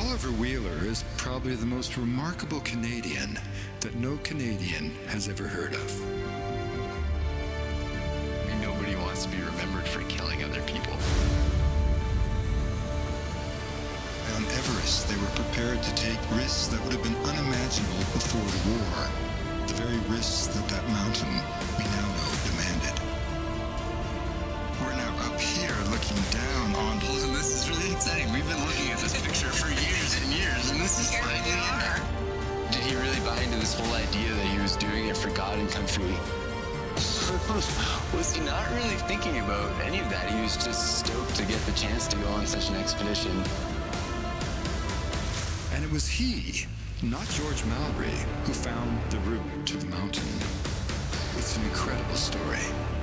Oliver Wheeler is probably the most remarkable Canadian that no Canadian has ever heard of. Nobody wants to be remembered for killing other people. On Everest, they were prepared to take risks that would have been unimaginable before the war. The very risks that that mountain, we now know, demanded. We're now up here looking down on... Well, this is really exciting. We've been looking at this picture for years and years, and this is finally there. Did he really buy into this whole idea that he was doing it for God and country? Was he not really thinking about any of that? He was just stoked to get the chance to go on such an expedition. And it was he, not George Mallory, who found the route to the mountain. It's an incredible story.